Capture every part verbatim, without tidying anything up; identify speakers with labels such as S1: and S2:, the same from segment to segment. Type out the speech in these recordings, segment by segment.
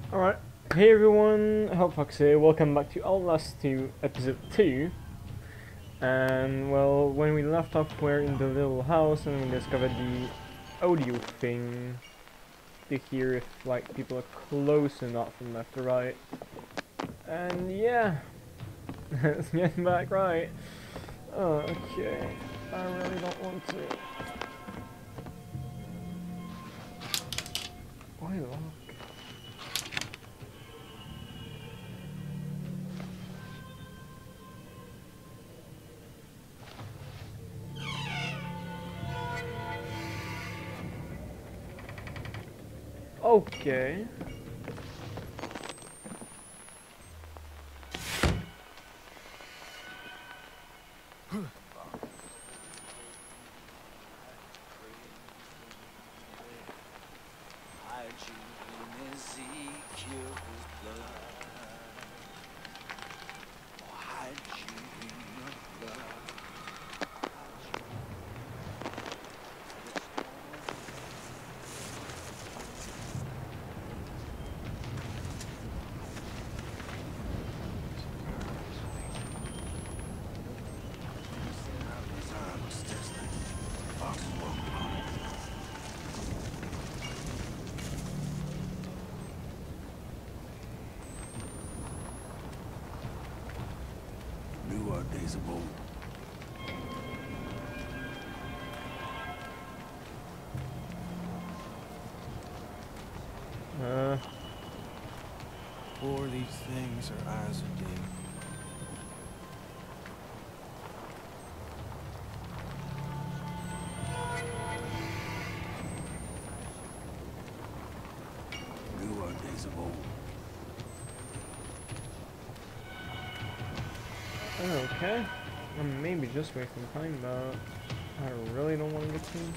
S1: Alright, hey everyone, Hellfox here, welcome back to Outlast two, episode two. And well, when we left off we're in the little house and we discovered the audio thing to hear if like people are close or not from left to right. And yeah, let's get back right. Oh, okay, I really don't want to. Why lock? Okay.
S2: Days of old.
S1: Uh.
S2: For these things are eyes of day. New are days of old.
S1: Okay, I'm maybe just wasting time, but I really don't want to get to.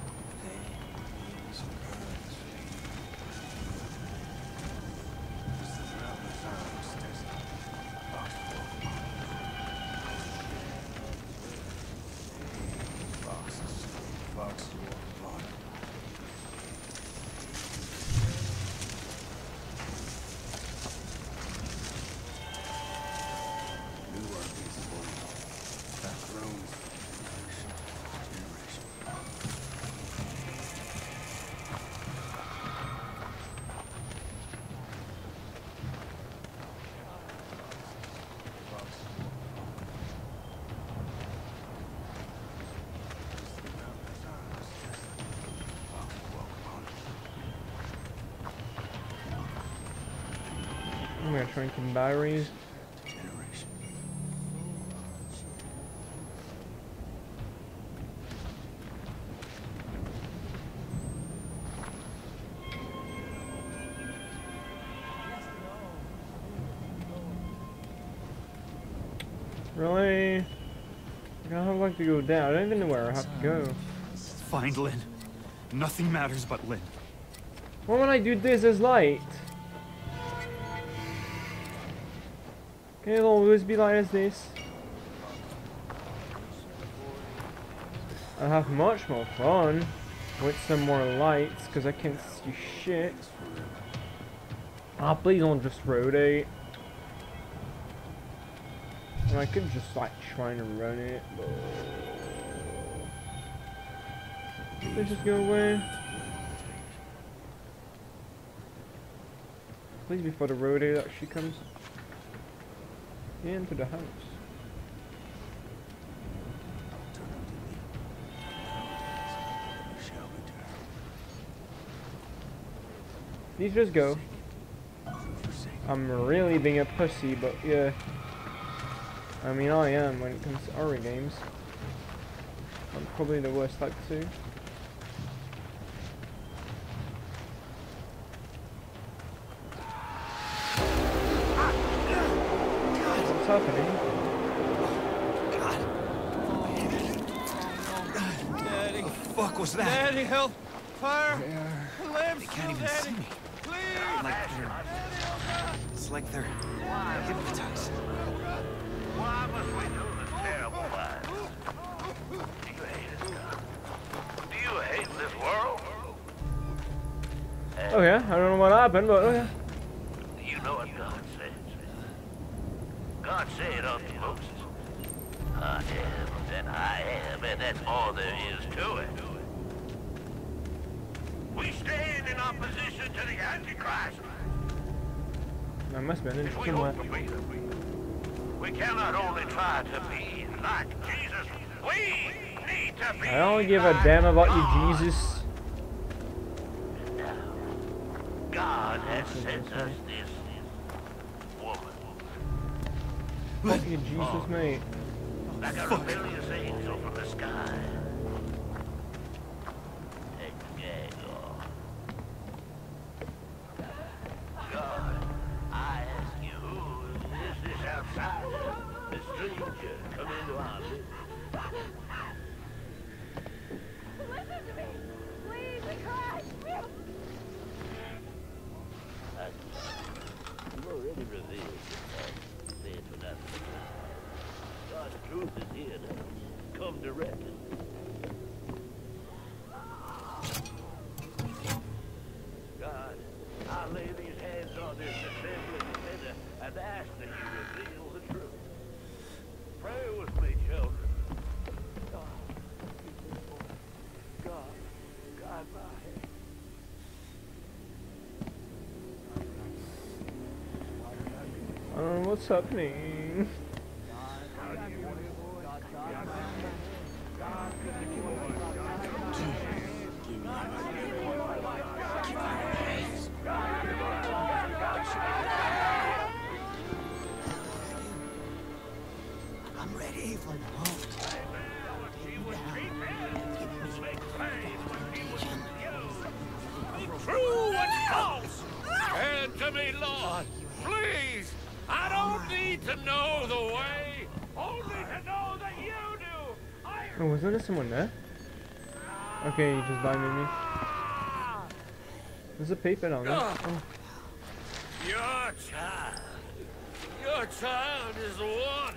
S1: I'm gonna try and some batteries. Really? I don't like to go down. I don't even know where I have to go.
S3: Find Lynn. Nothing matters but Lynn.
S1: Why would I do this as light? Can it always be light as this? I'll have much more fun with some more lights because I can't see shit. Ah, oh, please don't just rotate. And I could just like try to run it, but let's just go away. Please before the rotate actually comes into the house. Please just go. I'm really being a pussy, but yeah. I mean, I am when it comes to horror games. I'm probably the worst type too. What's happening?
S3: Daddy. What the fuck was that?
S4: Daddy, help! Fire!
S3: They
S4: Lamps,
S3: can't even
S4: Daddy!
S3: see me.
S4: Please!
S3: Like they're, it's like they're hypnotized.
S5: Why must we do this terrible life? Do you hate us, God? Do you hate this world?
S1: Oh yeah, I don't know what happened, but oh yeah.
S5: I am that I am, and that's all there is to it. We stand in opposition to the Antichrist.
S1: There must be an
S5: If
S1: intro
S5: we
S1: somewhere.
S5: hope to be, we cannot only try to be like Jesus, we need to be
S1: I don't give a
S5: like
S1: damn about
S5: God.
S1: you, Jesus.
S5: Now, God has sent us this woman,
S1: Fuck you, Jesus, mate.
S5: like a rebellious angel from the sky. Take the gag off. God, I ask you, who is this outsider, the stranger, come into our midst?
S6: Listen to me! Please, I cried!
S5: You've already revealed yourself. Say it for nothing. God's truth is here now. Come directly. God, I lay these hands on this assembly together and ask that you reveal the truth. Pray with me, children. God, God, God, my head.
S1: Uh, what's happening?
S2: I'm ready for the hunt.
S5: True and false! Turn to me, Lord! Please! I don't need to know the way! Only to know that you do! I
S1: Oh, wasn't there someone there? Okay, you just blinded me. There's a paper down there. Oh.
S5: Your child! Your child is the one!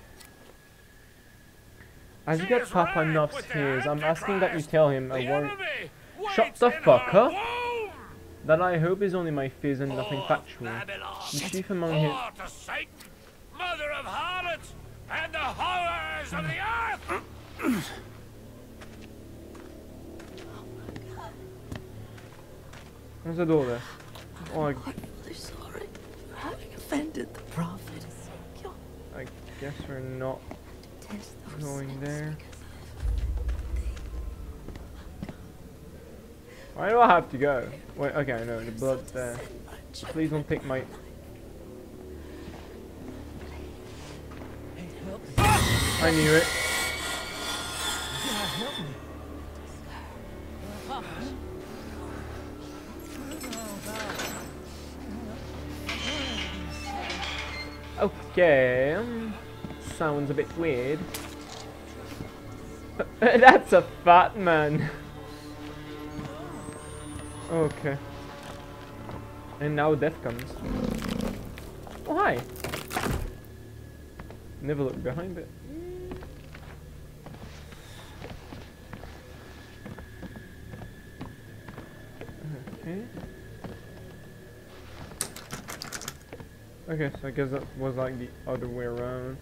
S1: As you
S5: She
S1: get
S5: is
S1: Papa
S5: right
S1: Nuff's
S5: with the
S1: tears, I'm asking that you
S5: Antichrist.
S1: tell him
S5: The
S1: I won't.
S5: enemy
S1: Shut
S5: waits
S1: the
S5: in
S1: fuck
S5: her
S1: up!
S5: womb.
S1: That I hope is only my fears and nothing
S5: Oh,
S1: factual.
S5: Babylon.
S1: The chief among his.
S5: Oh, to Satan, mother of harlots, and the horrors of the earth!
S1: There's a door there. Oh, I,
S7: I'm really sorry for having offended the prophet Ezekiel.
S1: I guess we're not
S7: Test those
S1: going
S7: sins
S1: there.
S7: because
S1: Why do I have to go? Wait, okay, I know, the
S7: I've
S1: blood's
S7: sinned
S1: there.
S7: much.
S1: Please don't pick my. I knew it. Okay, um, sounds a bit weird. That's a fat man. Okay. And now death comes. Oh, hi. Never look behind it. Okay. Okay, so I guess that was like the other way around.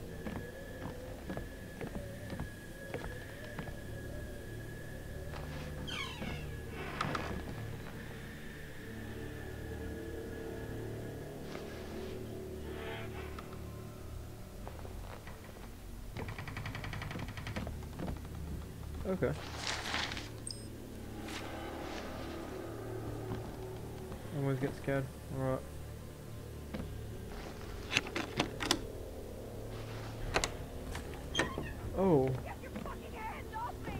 S1: Okay. I always get scared. Alright. Oh.
S6: Get your fucking hands off me!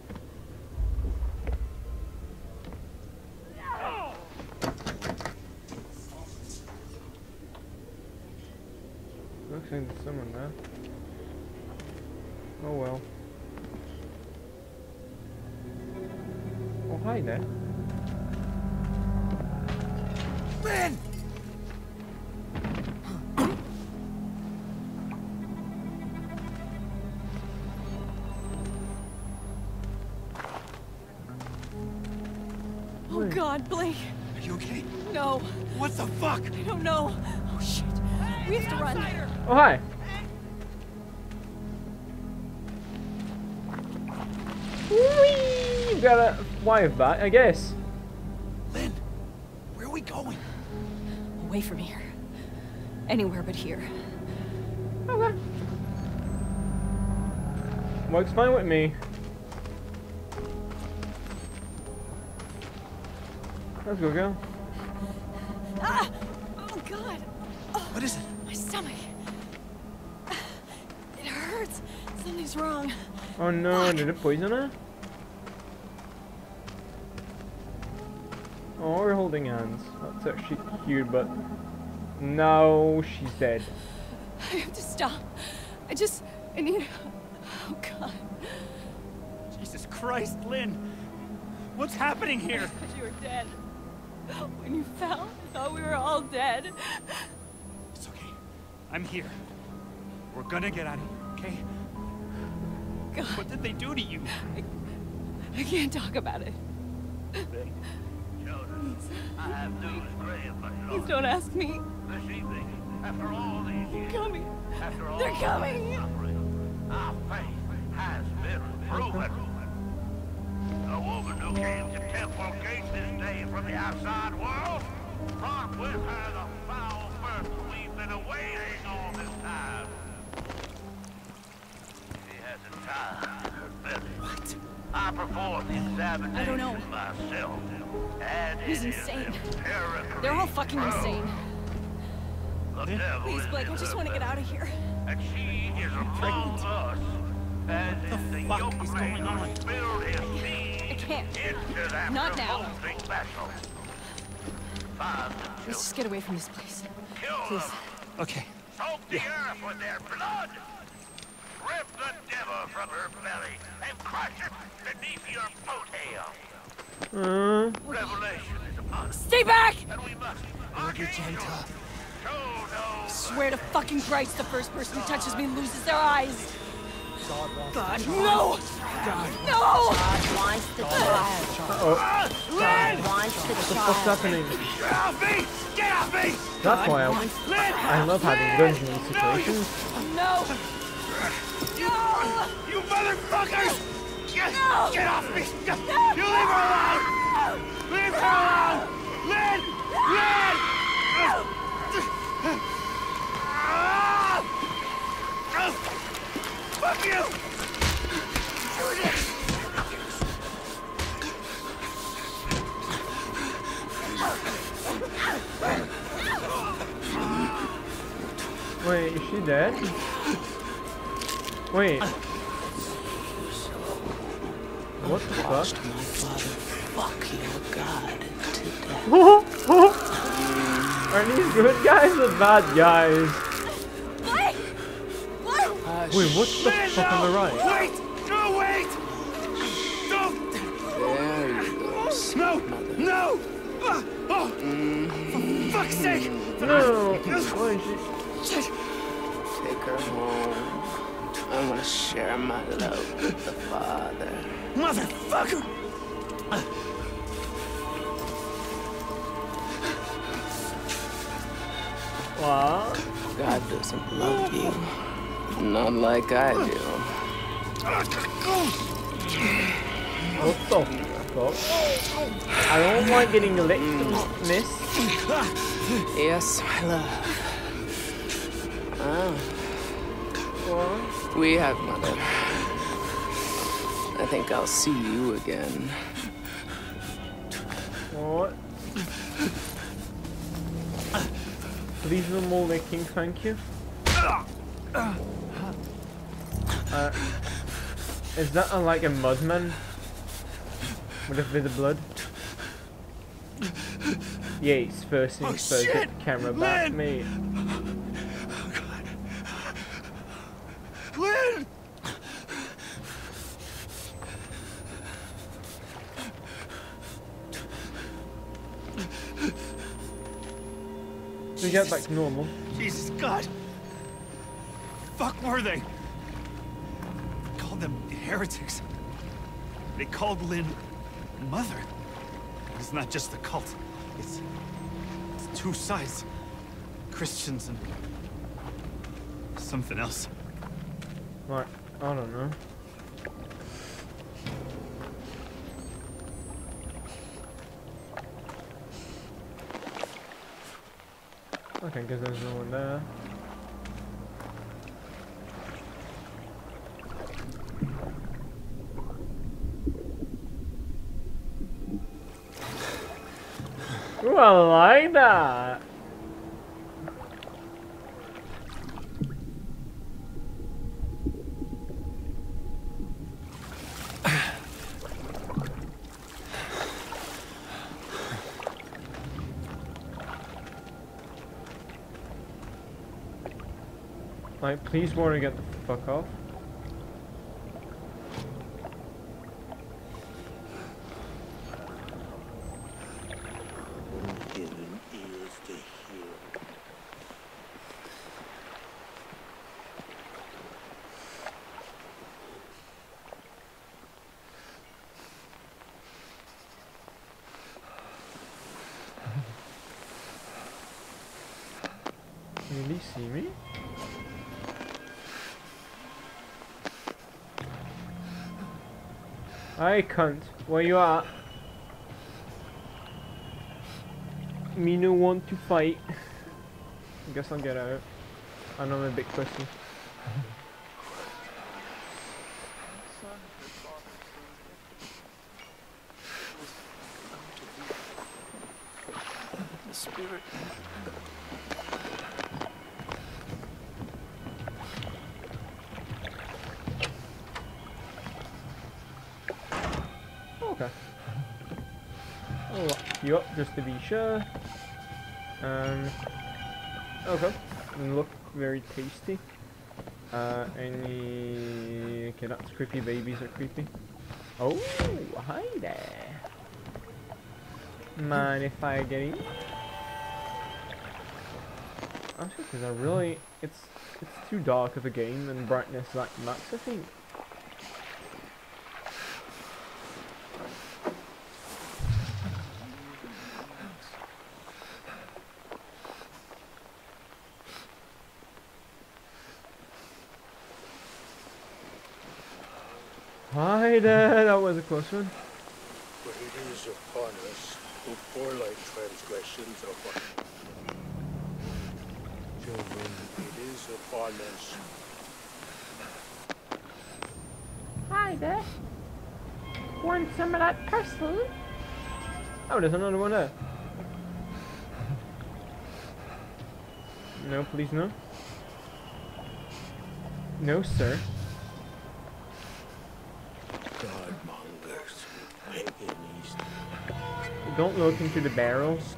S1: Looks like there's someone there. Oh well. Oh, hi there.
S2: Ben!
S7: Oh God, Blake!
S2: Are you okay?
S7: No,
S2: What the fuck?
S7: I don't know. Oh shit! We have to run.
S1: Oh, hi. got a wife back, I guess.
S2: Lynn, where are we going?
S6: Away from here. Anywhere but here.
S1: Okay. Works fine with me. Let's go, girl.
S6: Ah! Oh God!
S2: What is it?
S6: My stomach. It hurts. Something's wrong.
S1: Oh no, did it poison her? Oh, we're holding hands. That's actually cute, but no, she's dead.
S6: I have to stop. I just, I need. Oh God!
S2: Jesus Christ, Lynn! What's happening here?
S6: I thought you were dead. When you fell, I thought we were all dead.
S2: It's okay. I'm here. We're gonna get out of here, okay?
S6: God,
S2: What did they do to you?
S6: I can't talk about it.
S5: Children, I have news grave but
S6: Please don't ask me.
S5: This evening, after all these
S6: They're
S5: years,
S6: coming.
S5: after all
S6: They're coming.
S5: suffering, our faith has been proven. A woman who came to Temple Gate this day from the outside world brought with her the foul birth we've been awaiting all this time. She has a child in her belly. What? I performed the examination
S6: I don't know.
S5: myself, and
S6: He's
S5: it is
S6: insane.
S5: empirically
S6: They're all fucking
S5: proven.
S6: insane.
S5: The devil
S6: Please,
S5: is
S6: Blake,
S5: in
S6: I just
S5: her
S6: want to get
S5: belly.
S6: out of here.
S5: And she is among us. As
S2: What the
S5: is
S2: fuck
S5: yoke
S2: is going
S5: maker
S2: on?
S5: spilled his seed
S6: I can't.
S5: into that
S6: Not now.
S5: revolting vessel. Find the
S6: Let's just get away from this place.
S5: children, kill
S6: Please.
S5: them,
S2: Okay.
S5: soak the earth with their blood, rip the devil from her belly, and crush it beneath your boat hail.
S1: Uh,
S5: Revelation is upon us,
S6: Stay back!
S5: and we must
S2: Look at
S5: archangel, show no
S6: Swear to fucking Christ, the first person who touches me loses their eyes. God, no!
S2: God.
S6: No!
S7: God wants the child.
S1: uh-oh.
S7: God wants the
S1: What's
S7: child.
S1: happening?
S2: Get off me! Get off me!
S1: That's why I,
S2: Lynn!
S1: I love having guns in these situations.
S6: No! No!
S2: You motherfuckers! Get,
S6: No!
S2: get off me! You leave her alone! Leave her alone! Lynn! Lynn! Ah! Ah! Fuck you!
S1: Wait, is she dead? Wait. What the fuck?
S7: Watched my father fuck your God to death.
S1: Are these good guys or bad guys?
S6: Blake! Blake!
S7: Hush.
S1: Wait, what's the
S2: Lynn,
S1: fuck on the
S2: no!
S1: right?
S2: Wait! No, wait! Don't!
S7: There you go.
S2: No! No! Ah! Oh! For fuck's sake!
S1: No! Why is she...
S7: Take her home. I want to share my love with the Father.
S2: Motherfucker!
S1: What?
S7: God doesn't love you. Not like I do.
S1: What the fuck? I don't like getting licked, miss.
S7: Yes, my love. Ah,
S1: What?
S7: we have mother. I think I'll see you again.
S1: What? Please no more licking, thank you. Uh, is that a, like a mudman? With a bit of blood? Yes, first things
S2: Oh,
S1: first,
S2: shit!
S1: get the camera back,
S2: Lynn!
S1: mate.
S2: Lynn!
S1: We get back to normal.
S2: Jesus God! Fuck were they? Called them heretics. They called Lynn mother. It's not just a cult. It's, it's two sides. Christians and something else.
S1: Like, I don't know. Okay, guess there's no one there. Ooh, I like that. Like, please want to get the fuck off.
S5: Hidden ears to hear.
S1: Will he see me? I cunt. Where you at? Me no want to fight. I guess I'll get out. I know I'm a big pussy.
S7: The spirit.
S1: Okay. I'll lock you up just to be sure. Um. Okay. Look very tasty. Uh, any. Okay, that's creepy. Babies are creepy. Oh, hi there. Mind if I get in? Actually, because I really. It's it's too dark of a game and brightness like max, I think. Hi there, that was a close one.
S5: For it is upon us who for like transgressions of our children, it is upon us.
S1: Hi there. Want some of that parsley? Oh, there's another one there. No, please no. No, sir.
S5: Godmongers, pagans.
S1: Don't look into the barrels.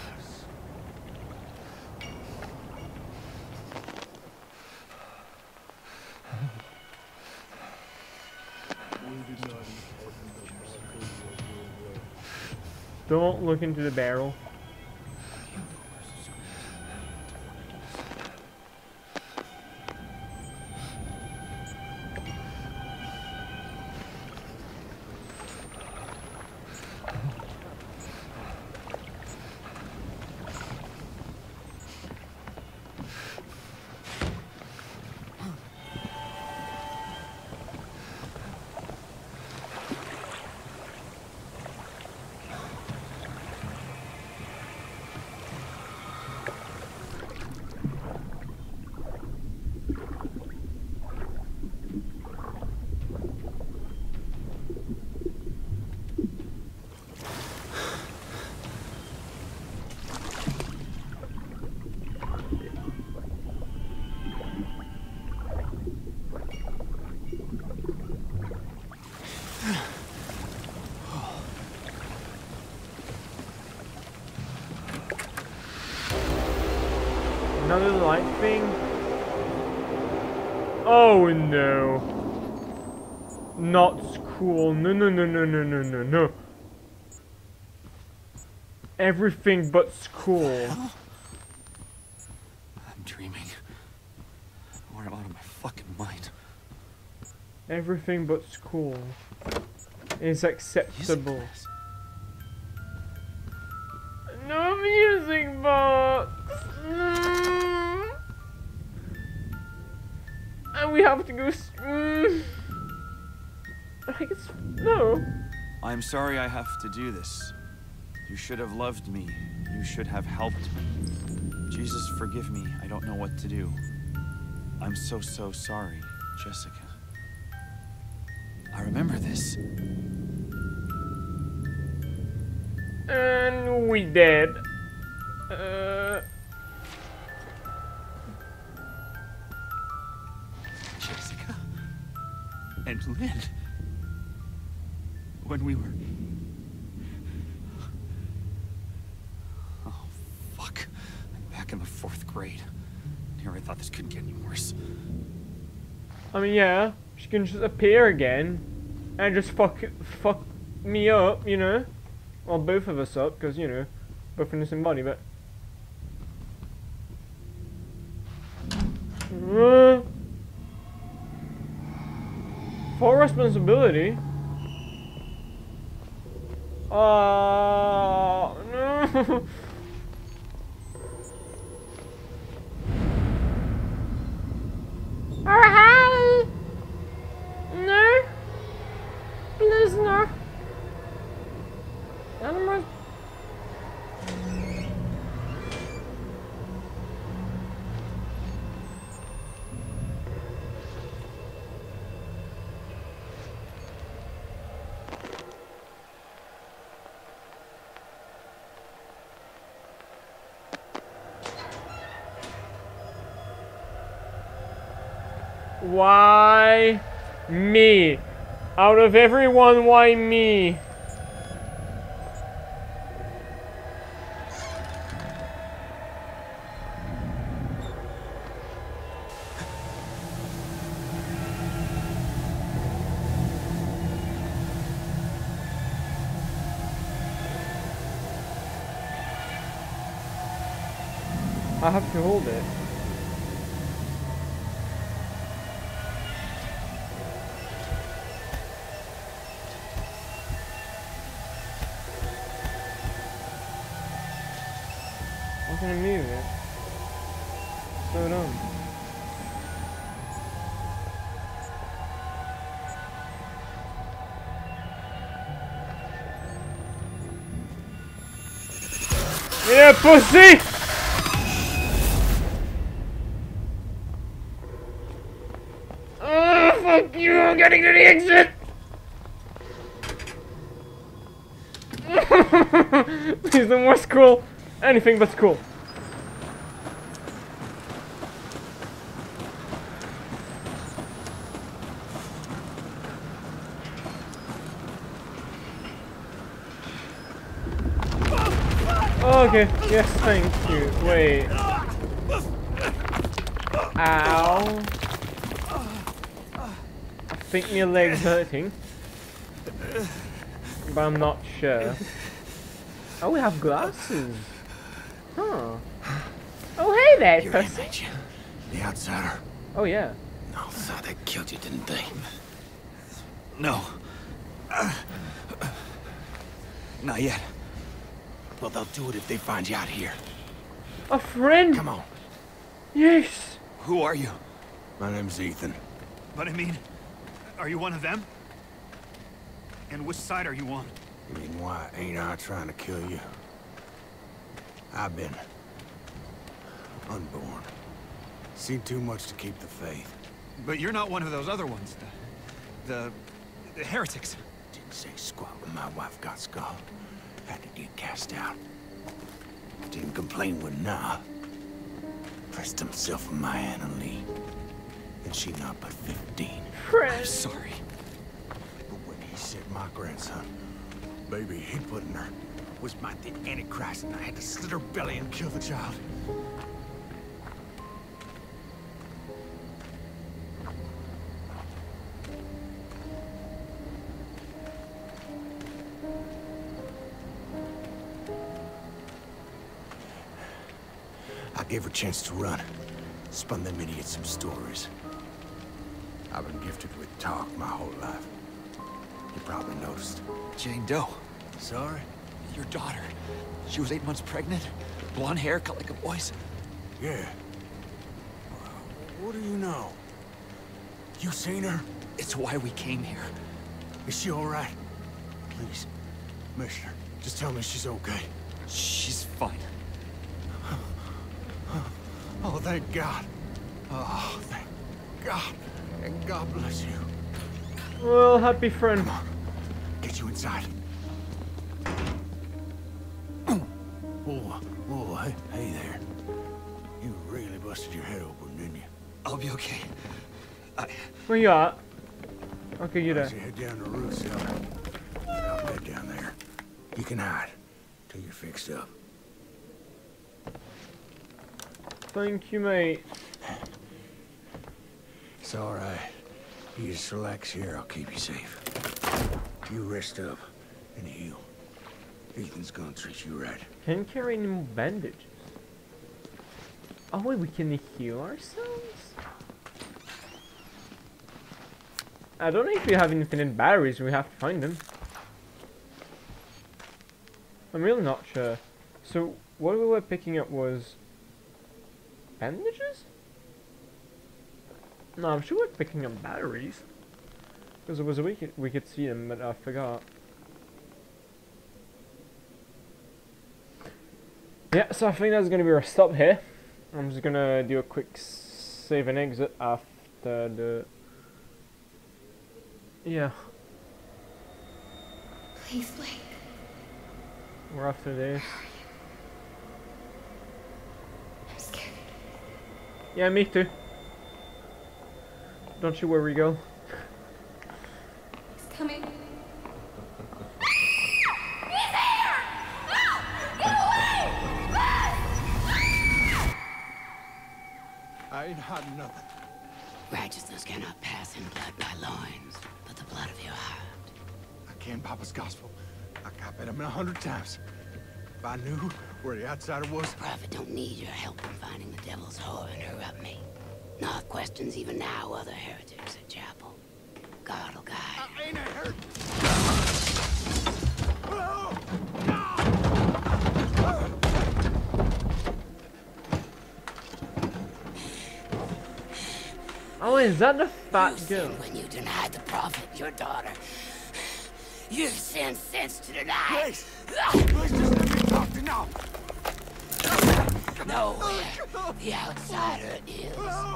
S1: Don't look into the barrel. Another light thing? Oh no. Not cool. No, no, no, no, no, no, no, no. Everything but school.
S3: I'm dreaming. Or I'm out of my fucking mind.
S1: Everything but school is acceptable. No music box. Mm. And we have to go. Mm. I guess no.
S3: I'm sorry I have to do this. You should have loved me. You should have helped me. Jesus, forgive me. I don't know what to do. I'm so, so sorry, Jessica. I remember this.
S1: And we dead. Uh...
S3: Jessica? And Lynn? When we were... Oh, fuck. I'm back in the fourth grade. Here, I thought this couldn't get any worse.
S1: I mean, yeah, she can just appear again and just fuck fuck me up, you know? Well, both of us up, because, you know, both in the same body, but... Uh, for responsibility? Oh, no! Oh, hi! No? Please, no. Animals. Why me? Out of everyone, why me? I have to hold it. I'm gonna move it. Slow it on. Yeah, pussy! Oh, fuck you! I'm getting to the exit! Please, no more school. Anything but school. Okay, yes, thank you. Wait. Ow. I think my leg's hurting. But I'm not sure. Oh, we have glasses. Huh. Oh, hey there,
S2: Your
S1: person.
S2: image. The outsider.
S1: Oh, yeah.
S2: No, thought they killed you, didn't they?
S3: No. Not yet.
S2: Well, they'll do it if they find you out here.
S1: A friend.
S2: Come on.
S1: Yes.
S3: Who are you?
S2: My name's Ethan.
S4: But I mean, are you one of them? And which side are you on?
S2: You mean, why ain't I trying to kill you? I've been unborn. Seen too much to keep the faith.
S4: But you're not one of those other ones. The, the, the heretics.
S2: Didn't say squat when my wife got skulled. Had to get cast out. Didn't complain when nah. Pressed himself on my Anna Lee. And she not but fifteen.
S1: Friend.
S3: Sorry.
S2: But when he said my grandson, baby he put in her, was my the Antichrist, and I had to slit her belly and kill the child. I gave her a chance to run. Spun them idiots some stories. I've been gifted with talk my whole life. You probably noticed.
S3: Jane Doe.
S2: Sorry?
S3: Your daughter. She was eight months pregnant. Blonde hair, cut like a boy's.
S2: Yeah. What do you know? You seen her?
S3: It's why we came here.
S2: Is she all right? Please, Commissioner, just tell me she's okay.
S3: She's fine.
S2: Oh, thank God. Oh, thank God. And God bless you.
S1: Well, happy friend.
S2: Come on. Get you inside. Whoa, whoa, hey, hey there. You really busted your head open, didn't you?
S3: I'll be okay. I...
S1: Where you at? Okay, you
S2: Why
S1: there.
S2: don't you head down the roof cellar? I'll bed down there. You can hide till you're fixed up.
S1: Thank you, mate.
S2: It's all right. You just relax here. I'll keep you safe. You rest up and heal. Ethan's gonna treat you right.
S1: Can't carry any more bandages. Oh wait, we can heal ourselves? I don't know if we have infinite batteries. We have to find them. I'm really not sure. So what we were picking up was bandages? No, I'm sure we're picking up batteries. Because it was a we could, we could see them, but I forgot. Yeah, so I think that's gonna be our stop here. I'm just gonna do a quick save and exit after the... Yeah.
S8: Please, Blake.
S1: We're after this.
S8: I'm scared.
S1: Yeah, me too. Don't you worry, girl.
S8: He's coming.
S2: I ain't hiding nothing.
S6: Righteousness cannot pass in blood by loins, but the blood of your heart.
S2: I can Papa's gospel. I got bet him a hundred times. If I knew where the outsider was,
S6: Prophet don't need your help in finding the devil's whore and corrupt me. North questions even now other heretics at chapel. God will guide.
S2: I ain't a hurt.
S1: Oh, is that the fat
S6: You
S1: girl?
S6: sinned when you denied the prophet, your daughter. You've sinned since to deny.
S2: Please, please just let me talk to now.
S6: Nowhere the outsider is.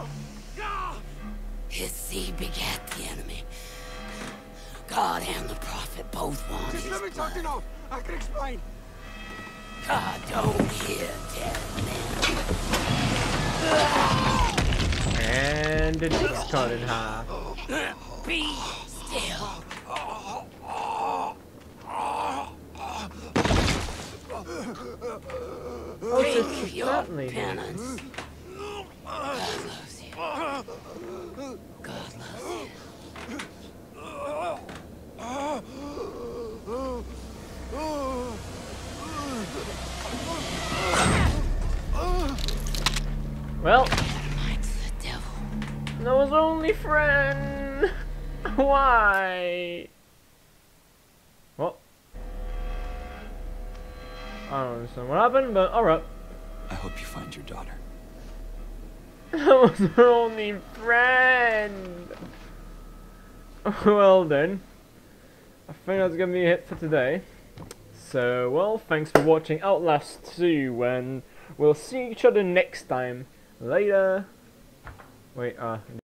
S6: His seed begat the enemy. God and the prophet both want
S2: Just
S6: his
S2: let me talk to
S6: blood.
S2: now. I can explain.
S6: God don't hear dead men.
S1: And the dick's cut in half.
S6: Be still.
S1: Oh, it's
S6: Take
S1: just
S6: your
S1: that lady.
S6: penance. God loves you. God loves you.
S1: Well,
S6: Mine's the devil.
S1: that was only friend. Why? What? I don't understand what happened, but alright.
S3: I hope you find your daughter.
S1: That was her only friend. Well then, I think that's gonna be it for today. So, well, thanks for watching Outlast two, and we'll see each other next time. Later. Wait, uh...